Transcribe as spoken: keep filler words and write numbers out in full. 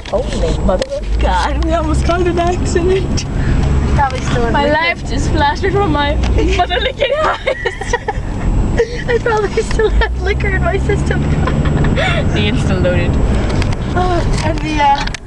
Holy mother of God, we almost caused an accident. Probably still in My liquor. life just flashed before my mother licking eyes. I probably still have liquor in my system. The insta loaded. Oh, and the uh,